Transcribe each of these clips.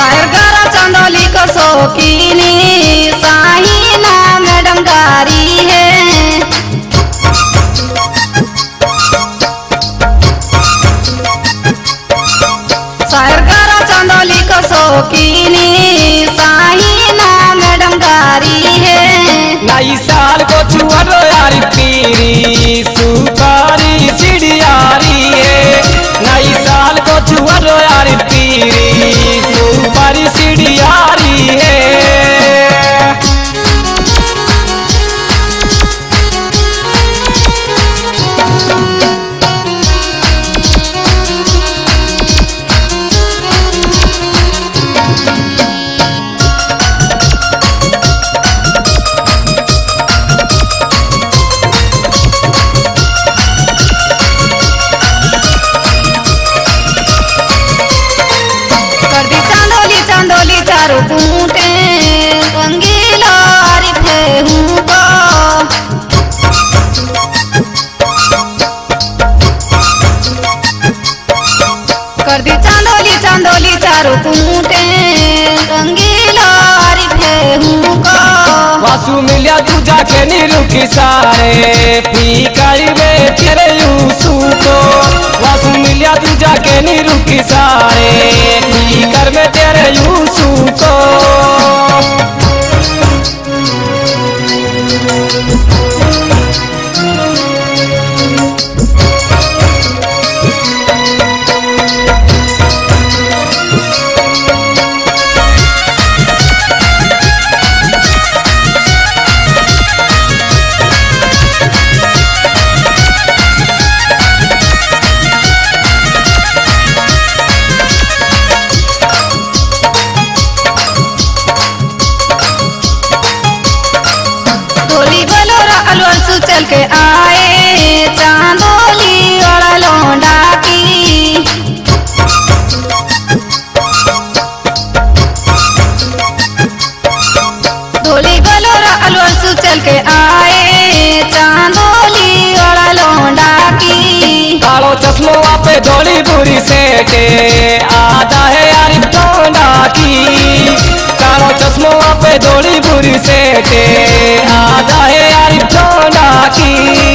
सायरगरा चंदौली को शौकीनी साहिना मैडम गारी है। सायरगरा चंदौली को शौकीनी साहिना मैडम गारी है। नई साल को चुहर यारी पीरी सुपारी चिड़ियारी है। नई साल को चुहर यारी पीरी सुपारी चिड़ियारी है। चंदौली चारों कूटे रंगीला आरिफ है हूँ को। कर दी चंदौली चारों कूटे रंगीला आरिफ है हूँ को। वासु मिलिया तू जाके निरुकी सारे फीकारी में तेरे यूसु को। वासु मिलिया तू जाके निरुकी सारे फीकर में तेरे यूसु को। चल के आए चांदोली और लौंडा की। धोली बलोरा अलवर चल के आए चांदोली और लौंडा की। कालो चश्मो पे धोली बुरी सेटे आधा है यारी लौंडा की। कालो चश्मो पे धोली बुरी सेटे आधा है यारी लौंडा की।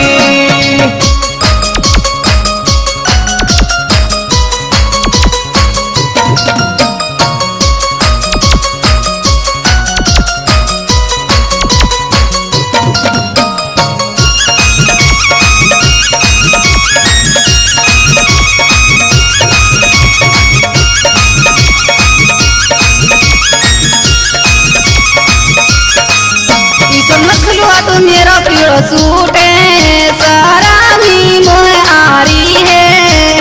तो मेरा पीड़ो सूटे सारा मी मोह आरी है।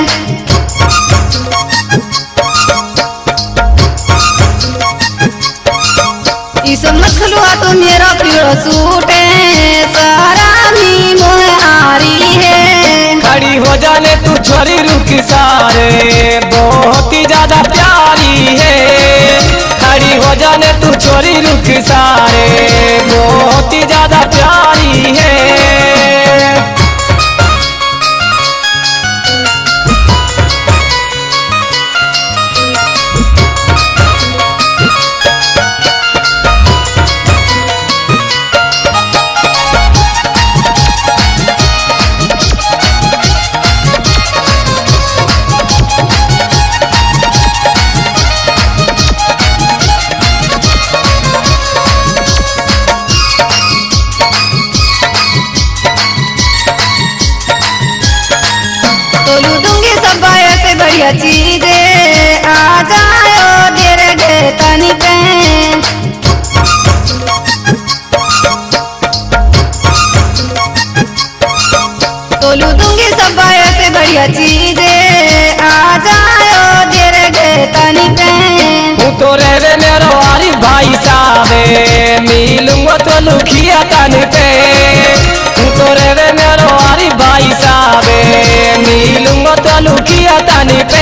इस मखलुआ तो मेरा पीड़ो सूटे सारा मी मोह आरी है। खड़ी हो जाने तू छोरी रुकी सारे बहुत ही ज्यादा प्यारी है। खड़ी हो जाने तू छोरी रुकी सारे बहुत ही ज्यादा प्यारी है। बढ़िया चीजें आ जाओ तेरे गे तनी पे। तोलू दूंगी सब ऐसे बढ़िया चीजें आ जाओ तेरे गे तनी पे। तू तो रे मेरो आरी भाई साहब मिलूंगा तो लुखिया तनी पे। तू तो रे मेरो आरी भाई साहब मिलूंगा तो लुखिया तनी पे।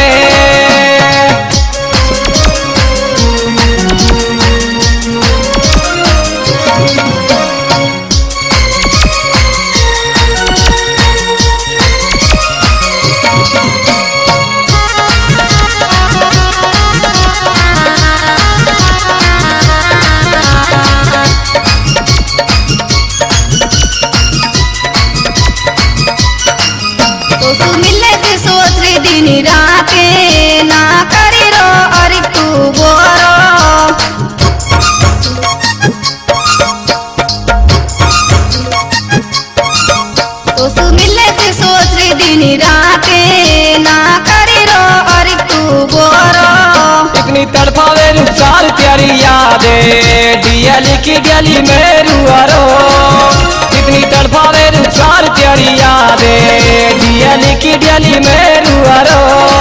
तड़पावे रुखसार तेरी यादे डियली की गली में रुआरो कितनी तड़पावे रुखसार तेरी यादे डियली की गली में रुआरो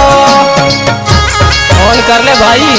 ऑन कर ले भाई।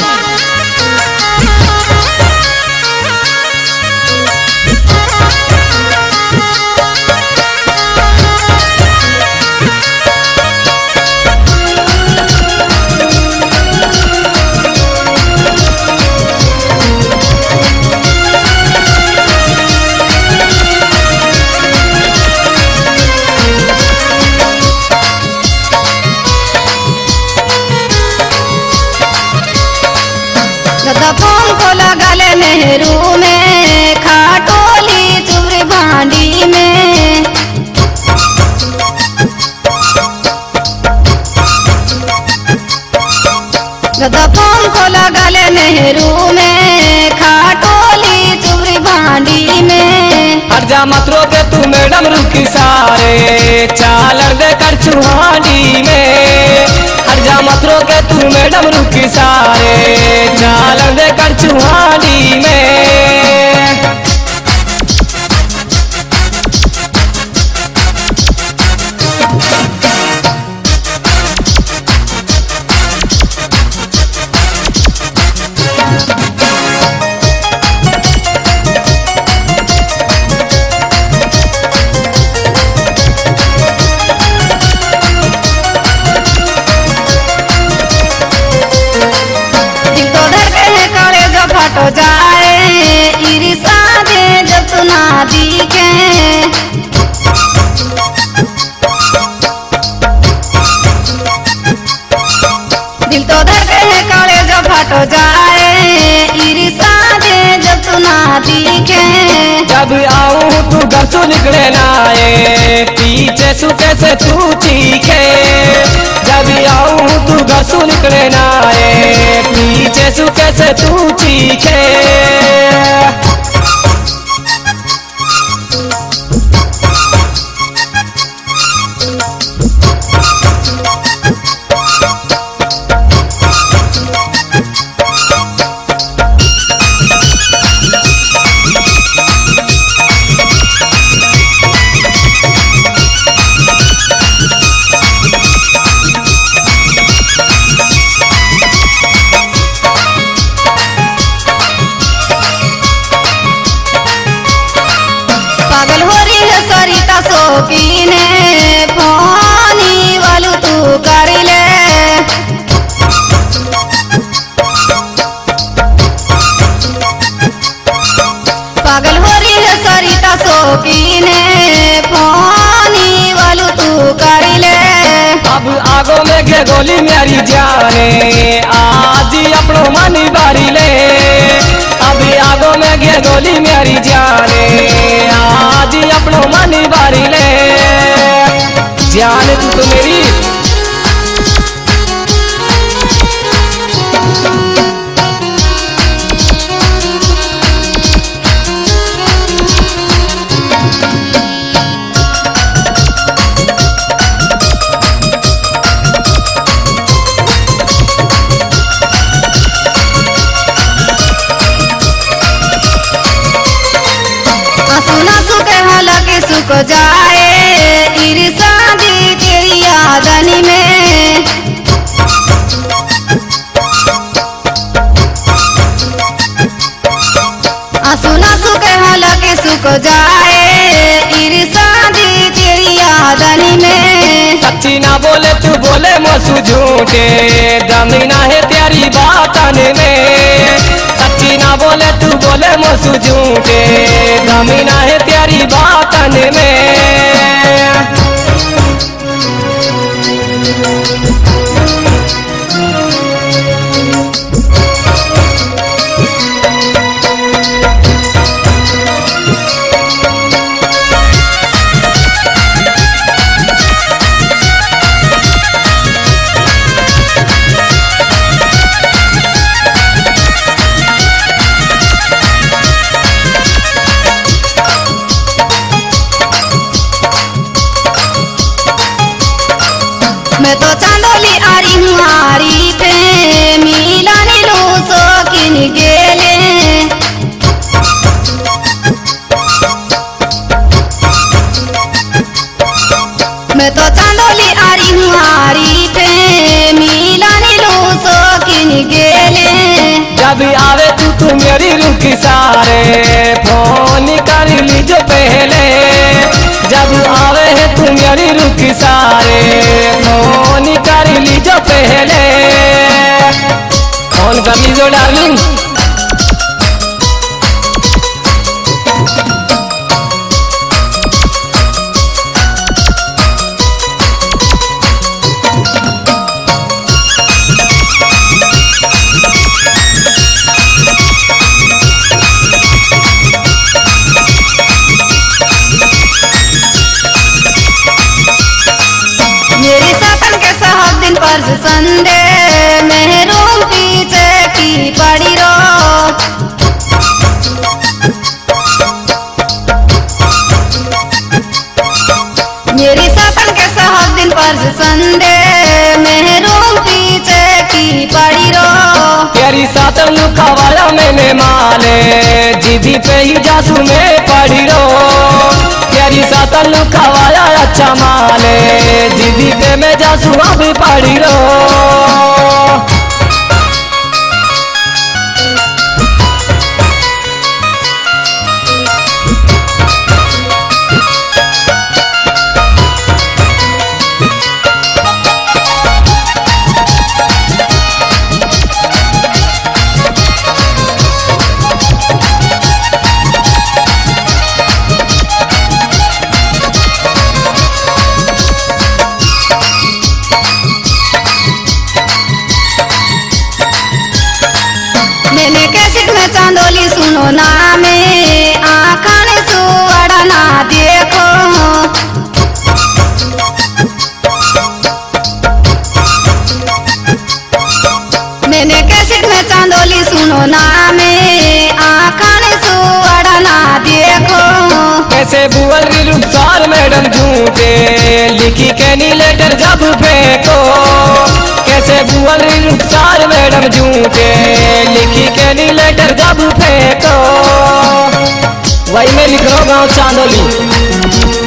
दफों को लगले नेहरू में खाटोली चुबरी भांडी में दफों को लगले नेहरू में खाटोली चुबरी भांडी में। हट जा मत रोके तू मैडम रुकी सारे चालर दे कर चुहानी में हट जा मत रोके तू मैडम रुकी सारे चालर दे कर चुहानी में। फट जाए ईर्षा दे जब तू ना दिखे दिल तो धड़के है काले जो फट जाए ईर्षा दे जब तू ना दिखे। जब आऊं तू घर से निकले ना आए पीछे सु कैसे तू चीखे जब आऊं तू घर से निकले ना आए पीछे सु कैसे तू चीखे। पागल हो रही है सरिता शौकीने पानी वालू तू कर ले पागल हो रही है सरिता शौकीने पानी वालू तू कर ले। अब आगो में के गोली मेरी जाने आज अपनो मन बारी ले अब आगो में के गोली मेरी जाने आज अपनो मन बारी ले जान तू तो मेरी। सुख जाए ईर्षा दी तेरी यादनी में आंसू सुख हालांकि सुख जाए ईर्षा दी तेरी यादनी में। सच्ची ना बोले तू बोले मसू झूठे दमी ना है तेरी बातन में सच्ची ना बोले तू बोले मसू झूठे दमी ना है तेरी बातन में। मैं तो चांदोली जब आवे तू मेरी रुख सारे फोन कर लीजो पहले, जब आवे है तू मेरी रुख सारे फोन कर लीजो पहले, फोन कर लीजो डार्लिंग। मेरी सपन के साहब दिन पर संदे महरूम पीछे की पड़ी रो, मेरी सपन के साहब दिन पर संदे महरूम पीछे की पड़ी रो। तेरी सातन लुकावाया मैंने माले जिदी पे ही जासू में पड़ी रो, तेरी सातन लुकावाया अच्छा माले जिदी पे मैं जासू अभी पड़ी रो। मैंने कैसेट में चांदोली सुनो ना में आँखन सुअड़ा ना देखो, मैंने कैसेट में चांदोली सुनो ना में आँखन सुअड़ा ना देखो। कैसे बुअल रुखसार मैडम झूठे लिखी कैनी लेटर जब फेंको, कैसे बुअल रुखसार मैडम झूठे लिखी कैनी लेटर जब फेंको, वही मैं लिख रहा हूँ गाँव चांदोली।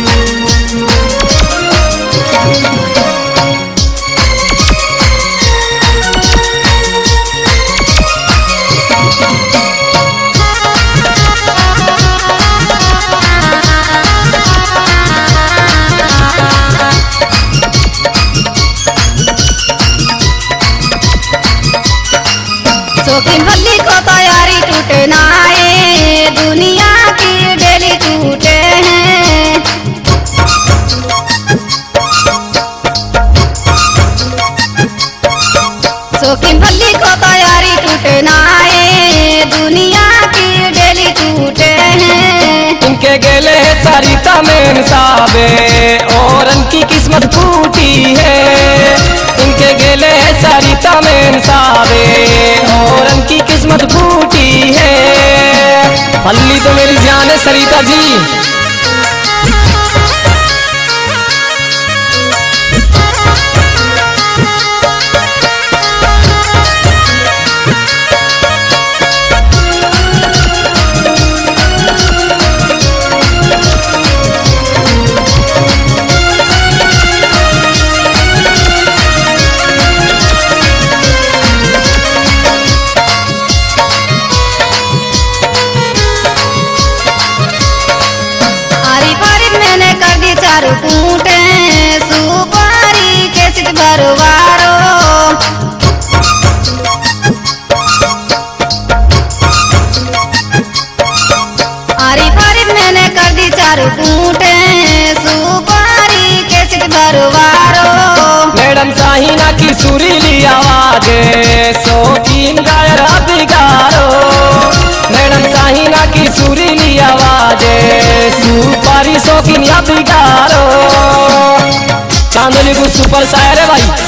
शौकीन बल्ली को तैयारी टूटे ना है, दुनिया की डेली टूटे हैं। शौकीन बल्ली को तैयारी टूटे ना है, दुनिया की डेली टूटे हैं। इनके गेले है सरिता में साबे और इनकी किस्मत फूटी है, इनके गेले है सरिता में साबे और इनकी किस्मत फूटी है। पल्ली तो मेरी जान है सरिता जी। चारू कूटे सुपारी कैसेट भरवारो, आरी फारी मैंने कर दी चारू कूटे सुपारी कैसेट भरवारो। मैडम साहिना की सुरीली आवाज शौकीन गायर बिगारो, मैडम साहिना की सुरीली आवाज सुपारी शौकीन या बिगारो। चांदोली को सुपर शायर है भाई।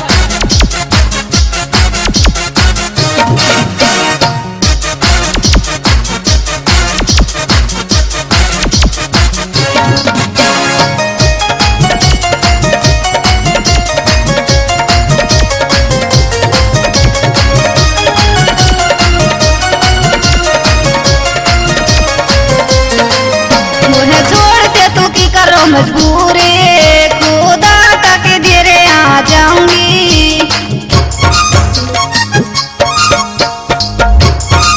मजबूरी खुदा तक देरे आ जाऊंगी,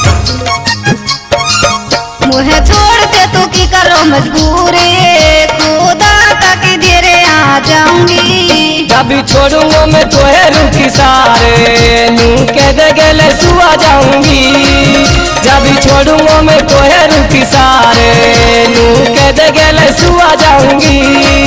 मजबूरी खुदा तक देरे आ जाऊंगी। जब छोड़ूंगा मैं तोहे रुखी सारे नू कह दे गले सुआ जाऊंगी। जब छोड़ूंगा मैं तोहे रुखी सारे नू कह दे गले सुआ जाऊंगी।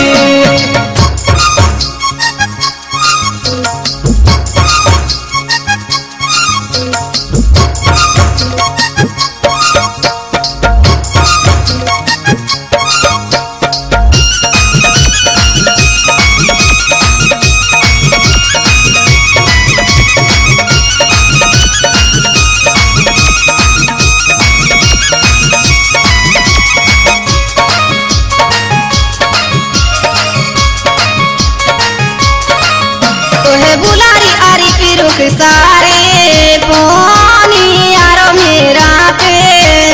बुलारी आरी पिरुक सारे पानी यारो मेरा पे।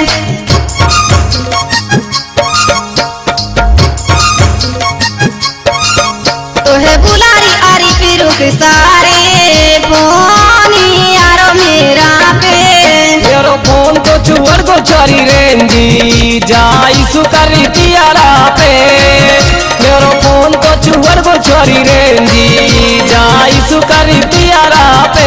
तोहे बुलारी आरी पिरुक सारे पानी यारो मेरा पे। मेरो फोन को चुवर को चोरी रेंदी जाई सुकरी तियारा पे। मेरो फोन को चुवर को चोरी रेंदी जाई सुकरी तियारा पे।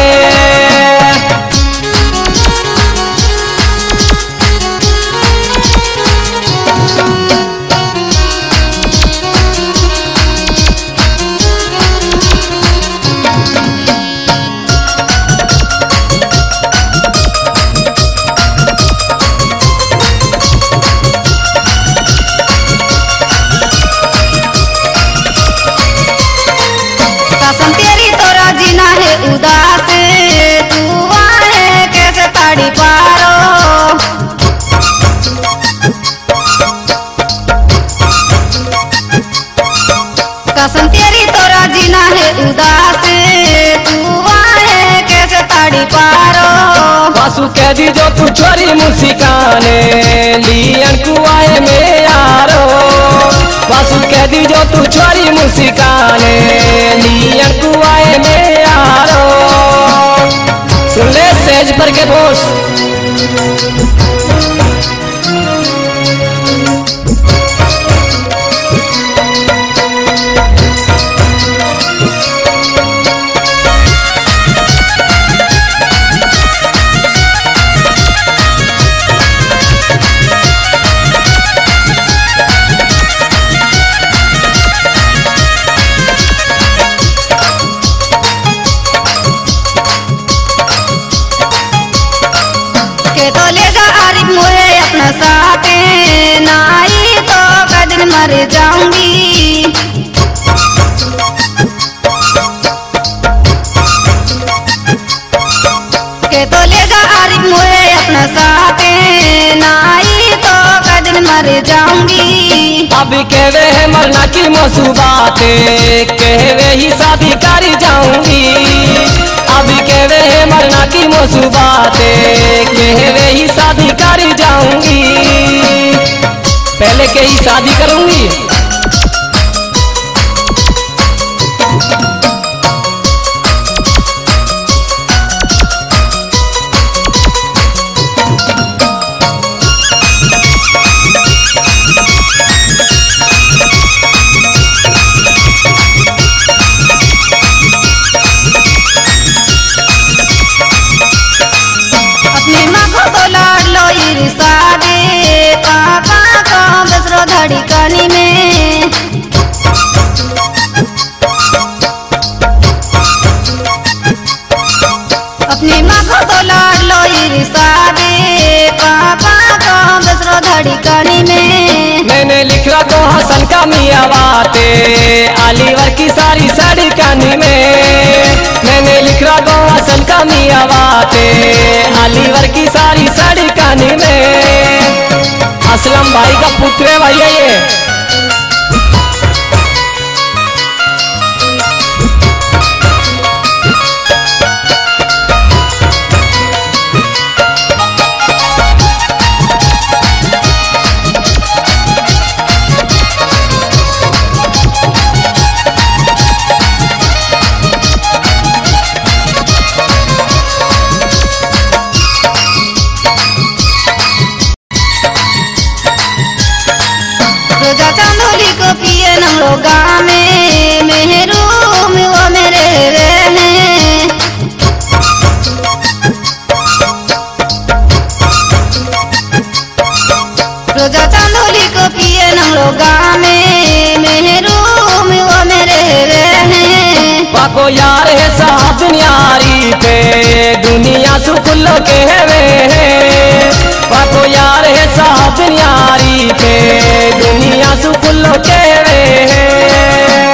कसम तेरी तोरा जीना है उदास तू आए कैसे ताड़ी पारो। कसम तेरी तोरा जीना है उदास तू आए कैसे ताड़ी पारो। बासु कह दी जो तू छोरी मुस्काने लियन कुआए में यारो। बासु कह दी जो तू छोरी मुस्काने लियन कुआए में यारो। सुन ले सेज पर के बोस के तो ले जा आरिफ मोहे अपना साथे नाई तो कदन मर जाऊंगी। के तो ले जा आरिफ मोहे अपना साथे नाई तो कदन मर जाऊंगी। अब कहवे है मरना की मसूबाते कहवे ही शादी करी जाऊंगी। अब कहवे है मरना की मसूबाते कहवे ही शादी करी जाऊंगी। पहले के ही शादी करूंगी। अपनी माँ को तो लाड लो ईर्षा दे पापा को बसरो धड़कनी में। अपनी माँ को तो लाड लो ईर्षा दे पापा को बसरो धड़कनी में। मैंने लिख रखो हसन का मियाँ बातें अलीवर की सारी साड़ी कानी में। मैंने लिख रखो हसन का मियाँ बातें अलीवर की सारी साड़ी कानी में। असलम भाई का पुत्र है भैया ये। गाने मेहरू में वो मेरे हैं। पाको यार है साहब दुनियारी पे दुनिया सुकुल्लो के वे हैं। पाको यार है साहब दुनियारी पे दुनिया सुकुल्लो के वे हैं।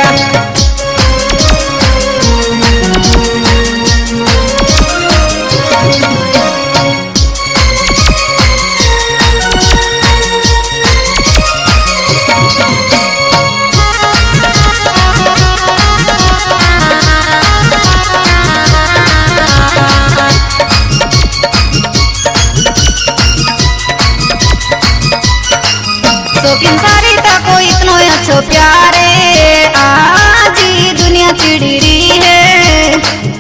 शौकीन सारी तको इतनो अच्छो प्यारे आज ही दुनिया चिड़ी है।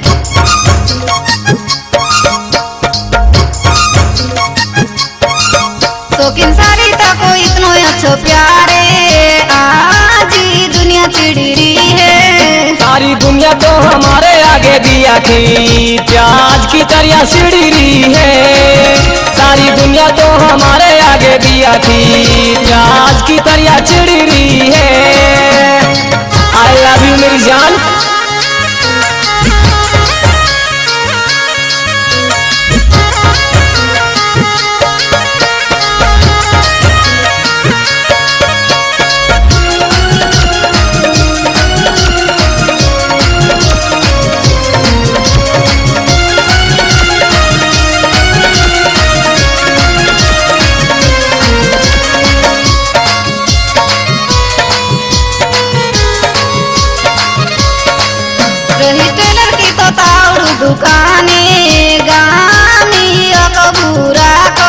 शौकीन सारी तको इतनो अच्छो प्यारे आज ही दुनिया चिड़ी है। सारी दुनिया तो हमारे आगे दिया थी प्याज की तरह सिड़ी है। सारी दुनिया तो हमारे आगे दिया थी प्याज की तरह चिड़ी है। आई लव यू मेरी जान। रही टेलर की तो ताउड़ दुकाने गामी अकबूरा को।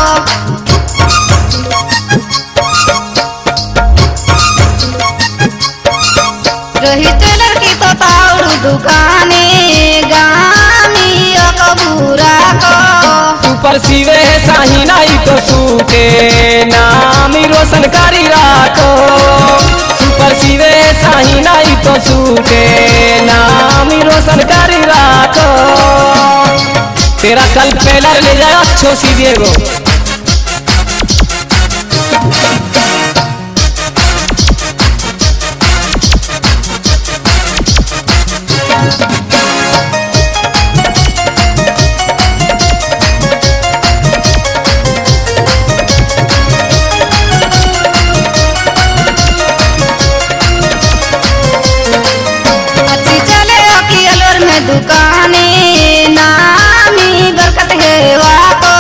रही टेलर की तो ताउड़ दुकाने गामी अकबूरा को। सुपर सीवे है साही नाई तो सूटे नामी रोशन करी राखो। सुपर सीवे है साही नाई तो सूटे नामी रोशन करी राखो। तेरा कल पेलर ले जाए अच्छो सीधे गो। अच्छी चले अकियलोर में दुकाने नामी बरकत है वाको।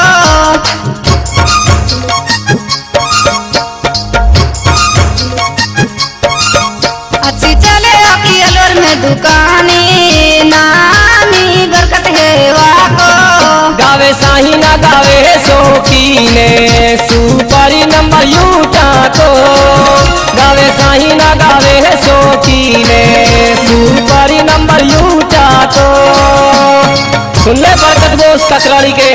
अच्छी चले अकियलोर में दुकाने नामी बरकत है वाको। गावे साही ना गावे है शौकीने सुपारी नंबर यूटा को। गावे साही ना गावे है शौकीने सुपारी नंबर यूटा को। सुन ले बरकत बोस ककराड़ी के।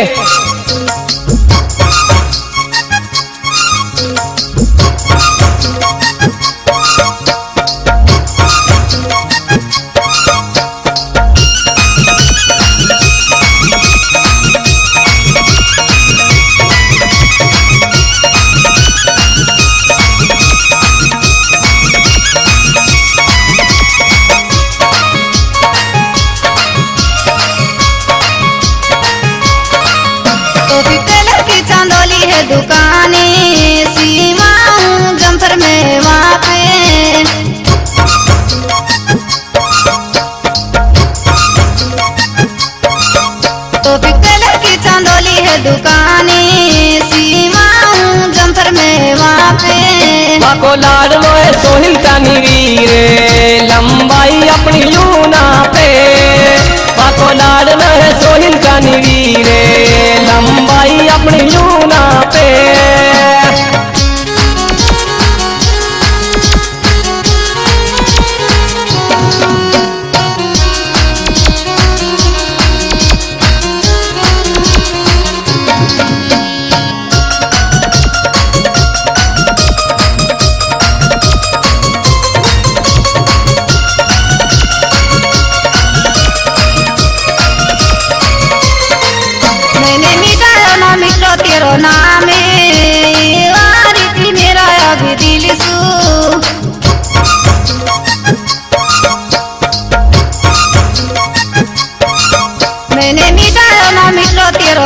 टोपी टेलर की चांदोली है दुकाने सीमा जमसर में वहाँ पे। टोपी टेलर की चांदोली है दुकाने सीमा जमसर में वहाँ पे। बाको लाड मोए सोहिल का नीरे लंबाई अपनी यूना पे। बाको लाड मोए सोहिल का नीरे लंबाई अपनी यूना पे। तेरो नाम वारी थी मेरा अभी दिल सू।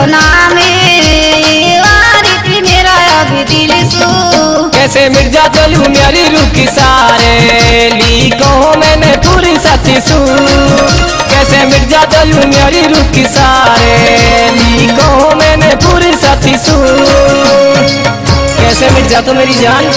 सपना में वारी थी मेरा अभी दिल सू। कैसे मिर्जा चलू मेरी रुखी सारे लिखो मैंने पूरी सती सू। कैसे मिर्जा चलू मेरी रुखी सारे लिखो मैंने पूरी सती सू। कैसे मिर्जा तो मेरी जान।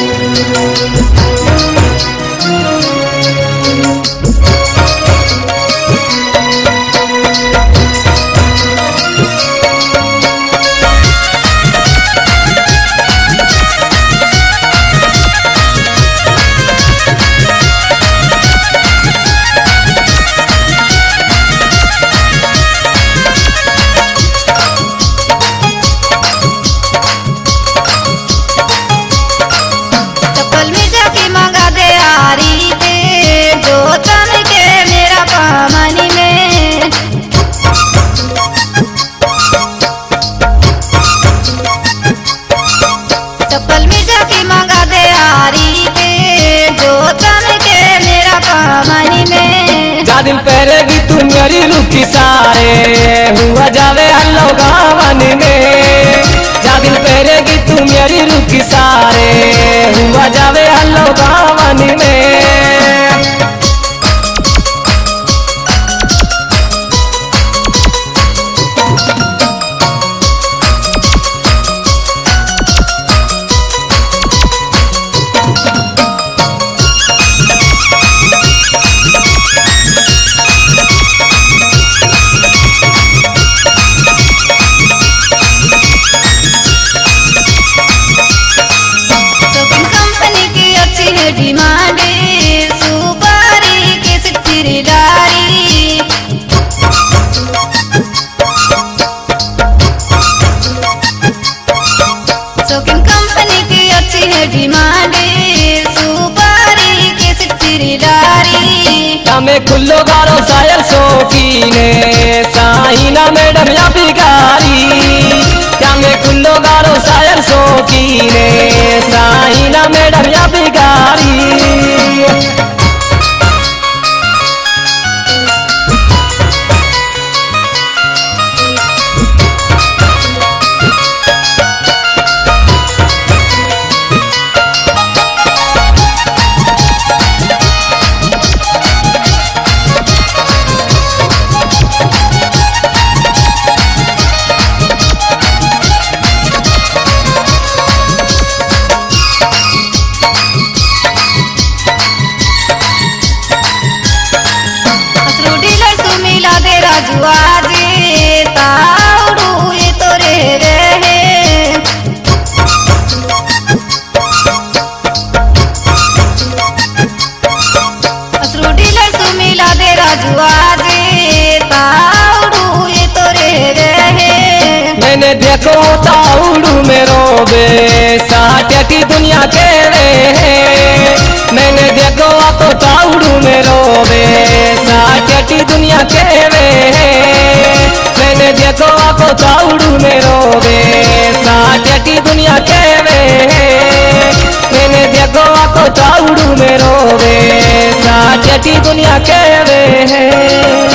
चप्पल मिर्जा की मंगा दे आरी पे जो चल के मेरा पामनी में। जा दिन पहरेगी तू मेरी रुखी सारे हुआ जावे हल्लो गावन में। जा दिन पहरेगी तू मेरी रुखी सारे हुआ जावे हल्लो गावन में। में खुल्लो गारो सायल शौकीने साहिना मैडम या बिगारी। क्या में खुल्लो गारो सायल शौकीने साहिना मैडम या बिगारी। जुआजे ताउडू ये तो रे असरू डीलर सुमिला दे राजुआजे ताउडू ये तो रे। मैंने देखो ताउडू में रोबे साटी दुनिया के रे। मैंने देखो तो ताउडू में रोबे साटी दुनिया के रे। मैंने देखो आपको ताउडू में रोबे साटी दुनिया के रे। मैंने देखो आपको ताउडू में रोबे साटी दुनिया के रे।